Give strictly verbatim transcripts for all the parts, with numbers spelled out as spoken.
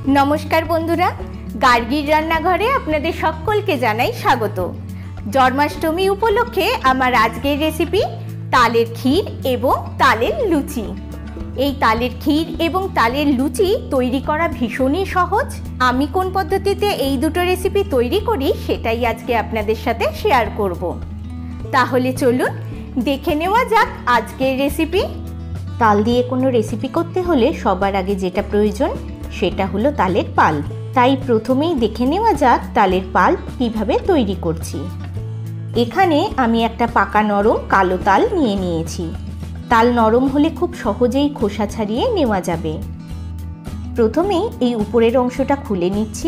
नमस्कार बंधुरा, गार्गीर रान्नाघरे आपनादेर सकलके जानाई स्वागत। जन्माष्टमी उपलक्षे आमार आजकेर रेसिपि तालेर क्षीर एवं तालेर लुचि। এই তালের ক্ষীর এবং তালের লুচি তৈরি করা ভীষণই সহজ। আমি কোন পদ্ধতিতে এই দুটো রেসিপি তৈরি করি সেটাই আজকে আপনাদের সাথে শেয়ার করব। তাহলে চলুন দেখে নেওয়া যাক আজকের রেসিপি। তাল দিয়ে কোনো রেসিপি করতে হলে সবার আগে যেটা প্রয়োজন সেটা হলো তালের পাল্প। তাই প্রথমেই দেখে নেওয়া যাক তালের পাল্প কিভাবে তৈরি করছি। এখানে আমি একটা পাকা নরম কালো তাল নিয়ে নিয়েছি। তাল নরম হলে খুব সহজেই খোসা ছাড়িয়ে নেওয়া যাবে। প্রথমেই এই উপরের অংশটা খুলে নিচ্ছি।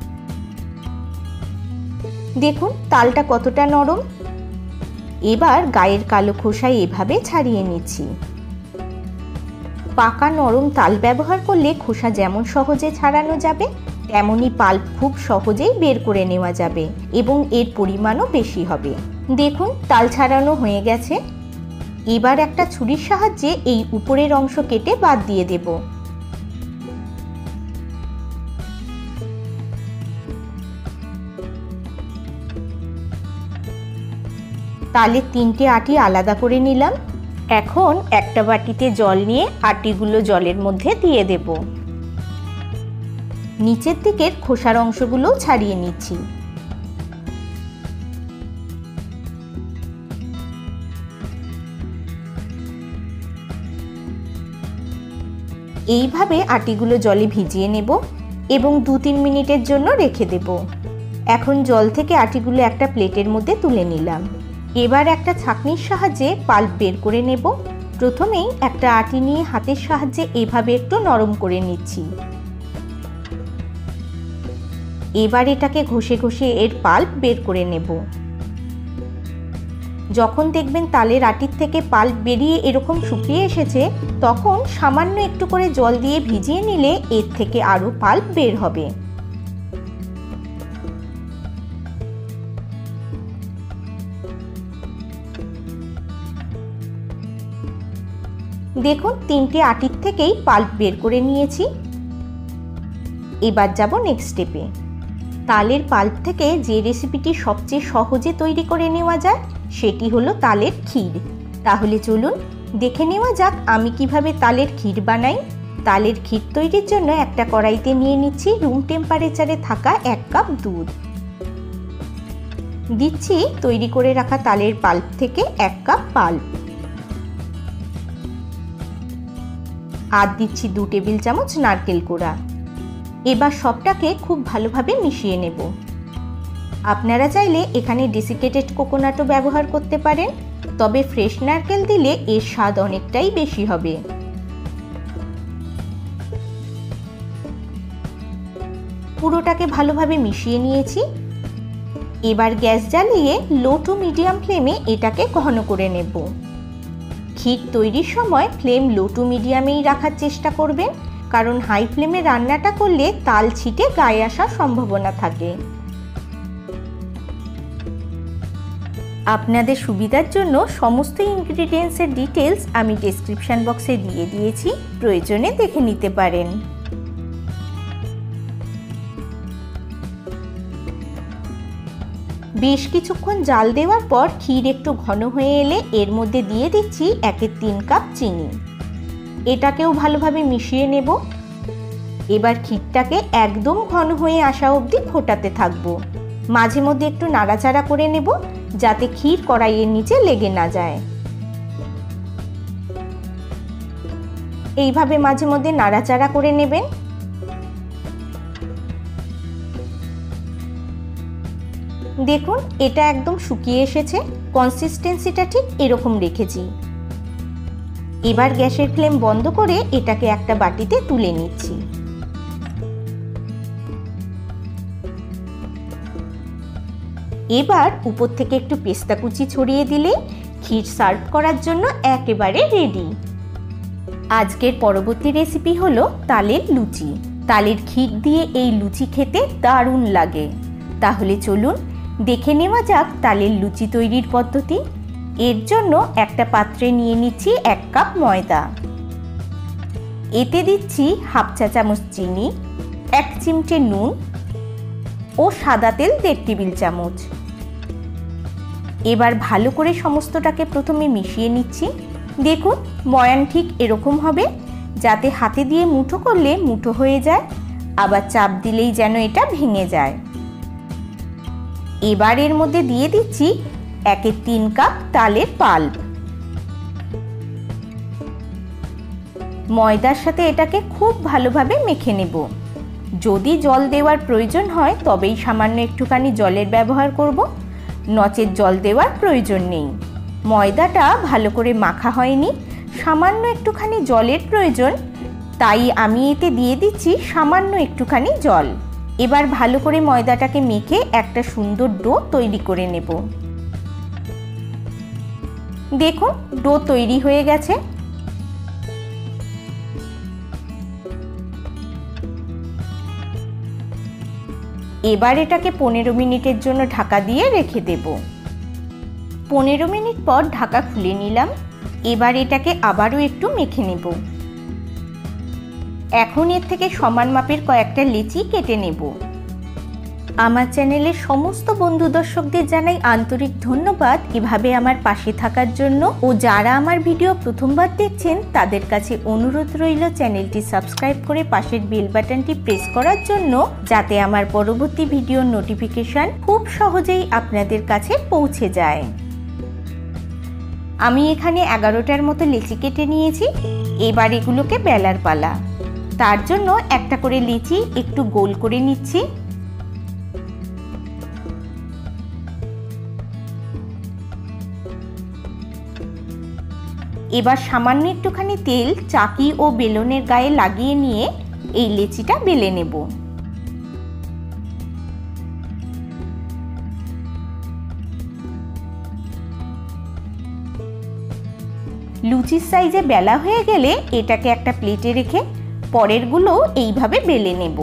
দেখুন তালটা কতটা নরম। এবার গায়ের কালো খোসা এভাবে ছাড়িয়ে নিচ্ছি। পাকা নরম তাল ব্যবহার করলে খোসা যেমন সহজে ছাড়ানো যাবে তেমনি পাল্প খুব সহজেই বের করে নেওয়া যাবে এবং এর পরিমাণও বেশি হবে। দেখুন তাল ছাড়ানো হয়ে গেছে। এবার একটা ছুরির সাহায্যে এই উপরের অংশ কেটে বাদ দিয়ে দেব। তালের তিনটে আটি আলাদা করে নিলাম। এখন একটা বাটিতে জল নিয়ে আটিগুলো জলের মধ্যে দিয়ে দেব। নিচের দিকের খোসার অংশগুলো ছাড়িয়ে নিচ্ছি। এইভাবে আটিগুলো জলে ভিজিয়ে নেব এবং দু তিন মিনিটের জন্য রেখে দেব। এখন জল থেকে আটিগুলো একটা প্লেটের মধ্যে তুলে নিলাম। এবার একটা ছাঁকনির সাহায্যে পাল্প বের করে নেব। প্রথমেই একটা আটি নিয়ে হাতের সাহায্যে এভাবে একটু নরম করে নিচ্ছি। এবার এটাকে ঘষে ঘষে এর পাল্প বের করে নেব। যখন দেখবেন তালের আটির থেকে পাল্প বেরিয়ে এরকম শুকিয়ে এসেছে তখন সামান্য একটু করে জল দিয়ে ভিজিয়ে নিলে এর থেকে আরো পাল্প বের হবে। দেখুন তিনটে আটির থেকেই পাল্প বের করে নিয়েছি। এবার যাব নেক্সট স্টেপে। তালের পাল্প থেকে যে রেসিপিটি সবচেয়ে সহজে তৈরি করে নেওয়া যায় সেটি হলো তালের ক্ষীর। তাহলে চলুন দেখে নেওয়া যাক আমি কিভাবে তালের ক্ষীর বানাই। তালের ক্ষীর তৈরির জন্য একটা কড়াইতে নিয়ে নিচ্ছি রুম টেম্পারেচারে থাকা এক কাপ দুধ। দিচ্ছি তৈরি করে রাখা তালের পাল্প থেকে এক কাপ পাল্প। আর দিচ্ছি দু টেবিল চামচ নারকেল কোড়া। এবার সবটাকে খুব ভালোভাবে মিশিয়ে নেব। আপনারা চাইলে এখানে ডেসিকেটেড কোকোনাটও ব্যবহার করতে পারেন, তবে ফ্রেশ নারকেল দিলে এর স্বাদ অনেকটাই বেশি হবে। পুরোটাকে ভালোভাবে মিশিয়ে নিয়েছি। এবার গ্যাস জ্বালিয়ে লো টু মিডিয়াম ফ্লেমে এটাকে ঘন করে নেব। ক্ষীর তৈরির সময় ফ্লেম লো টু মিডিয়ামেই রাখার চেষ্টা করবেন, কারণ হাই ফ্লেমে রান্নাটা করলে তাল ছিটে গায়ে আসার সম্ভাবনা থাকে। আপনাদের সুবিধার জন্য সমস্ত ইনগ্রিডিয়েন্টসের ডিটেলস আমি ডেসক্রিপশন বক্সে দিয়ে দিয়েছি, প্রয়োজনে দেখে নিতে পারেন। বেশ কিছুক্ষণ জাল দেওয়ার পর ক্ষীর একটু ঘন হয়ে এলে এর মধ্যে দিয়ে দিচ্ছি একের তিন কাপ চিনি। এটাকেও ভালোভাবে মিশিয়ে নেব। এবার ক্ষীরটাকে একদম ঘন হয়ে আসা অবধি ফোটাতে থাকবো। মাঝে মধ্যে একটু নাড়াচাড়া করে নেব যাতে ক্ষীর কড়াইয়ের নিচে লেগে না যায়। এইভাবে মাঝে মধ্যে নাড়াচাড়া করে নেবেন। দেখুন এটা একদম শুকিয়ে এসেছে। কনসিস্টেন্সিটা ঠিক এরকম রেখেছি। এবার গ্যাসের ফ্লেম বন্ধ করে এটাকে একটা বাটিতে তুলে নিচ্ছি। এবার উপর থেকে একটু পেস্তা কুচি ছড়িয়ে দিলে ক্ষীর সার্ভ করার জন্য একেবারে রেডি। আজকের পরবর্তী রেসিপি হলো তালের লুচি। তালের ক্ষীর দিয়ে এই লুচি খেতে দারুণ লাগে। তাহলে চলুন দেখে নেওয়া যাক তালের লুচি তৈরির পদ্ধতি। এর জন্য একটা পাত্রে নিয়ে নিচ্ছি এক কাপ ময়দা। এতে দিচ্ছি হাফ চা চামচ চিনি, এক চিমটে নুন ও সাদা তেল দেড় টেবিল চামচ। এবার ভালো করে সমস্তটাকে প্রথমে মিশিয়ে নিচ্ছি। দেখুন ময়ান ঠিক এরকম হবে, যাতে হাতে দিয়ে মুঠো করলে মুঠো হয়ে যায়, আবার চাপ দিলেই যেন এটা ভেঙে যায়। এবার এর মধ্যে দিয়ে দিচ্ছি একের তিন কাপ তালের পাল্প। ময়দার সাথে এটাকে খুব ভালোভাবে মেখে নেব। যদি জল দেওয়ার প্রয়োজন হয় তবেই সামান্য একটুখানি জলের ব্যবহার করব, নচেৎ জল দেওয়ার প্রয়োজন নেই। ময়দাটা ভালো করে মাখা হয়নি, সামান্য একটুখানি জলের প্রয়োজন, তাই আমি এতে দিয়ে দিচ্ছি সামান্য একটুখানি জল। এবার ভালো করে ময়দাটাকে মেখে একটা সুন্দর ডো তৈরি করে নেব। দেখুন ডো তৈরি হয়ে গেছে। এবার এটাকে পনেরো মিনিটের জন্য ঢাকা দিয়ে রেখে দেব। পনেরো মিনিট পর ঢাকা খুলে নিলাম। এবার এটাকে আবারও একটু মেখে নেব। এখন এর থেকে সমান মাপের কয়েকটা লেচি কেটে নেব। আমার চ্যানেলের সমস্ত বন্ধু দর্শকদের জানাই আন্তরিক ধন্যবাদ এভাবে আমার পাশে থাকার জন্য, ও যারা আমার ভিডিও প্রথমবার দেখছেন তাদের কাছে অনুরোধ রইল চ্যানেলটি সাবস্ক্রাইব করে পাশের বেল বাটনটি প্রেস করার জন্য, যাতে আমার পরবর্তী ভিডিওর নোটিফিকেশন খুব সহজেই আপনাদের কাছে পৌঁছে যায়। আমি এখানে এগারোটার মতো লিচি কেটে নিয়েছি। এবার এগুলোকে বেলার পালা। তার জন্য একটা করে লিচি একটু গোল করে নিচ্ছি। এবার সামান্য একটুখানি তেল চাকি ও বেলনের গায়ে লাগিয়ে নিয়ে এই লেচিটা বেলে নেব। লুচির সাইজে বেলা হয়ে গেলে এটাকে একটা প্লেটে রেখে পরেরগুলো এইভাবে বেলে নেব।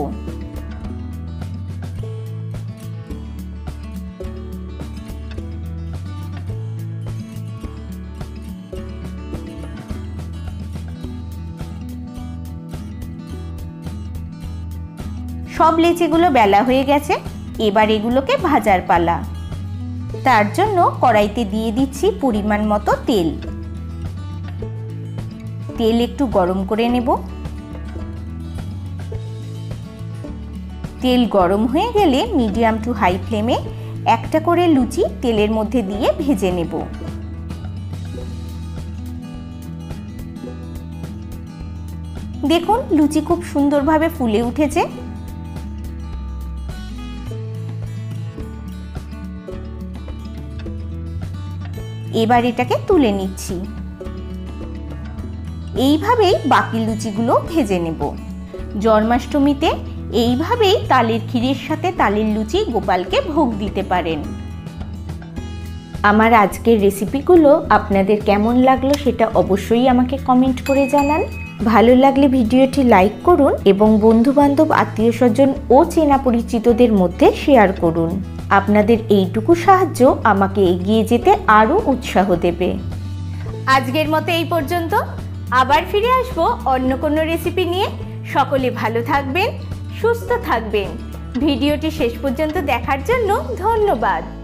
সব লেচিগুলো বেলা হয়ে গেছে। এবার এগুলোকে ভাজার পালা। তার জন্য কড়াইতে দিয়ে দিচ্ছি পরিমাণ মতো তেল। তেল একটু গরম করে নেব। তেল গরম হয়ে গেলে মিডিয়াম টু হাই ফ্লেমে একটা করে লুচি তেলের মধ্যে দিয়ে ভেজে নেব। দেখুন লুচি খুব সুন্দরভাবে ফুলে উঠেছে। এবার এটাকে তুলে নিচ্ছি। এইভাবেই বাকি লুচিগুলো ভেজে নেব। জন্মাষ্টমীতে এইভাবেই তালের ক্ষীরের সাথে তালের লুচি গোপালকে ভোগ দিতে পারেন। আমার আজকের রেসিপিগুলো আপনাদের কেমন লাগলো সেটা অবশ্যই আমাকে কমেন্ট করে জানান। ভালো লাগলে ভিডিওটি লাইক করুন এবং বন্ধু বান্ধব আত্মীয় স্বজন ও চেনা পরিচিতদের মধ্যে শেয়ার করুন। আপনাদের এইটুকু সাহায্য আমাকে এগিয়ে যেতে আরও উৎসাহ দেবে। আজকের মতো এই পর্যন্ত। আবার ফিরে আসবো অন্য কোনো রেসিপি নিয়ে। সকলে ভালো থাকবেন, সুস্থ থাকবেন। ভিডিওটি শেষ পর্যন্ত দেখার জন্য ধন্যবাদ।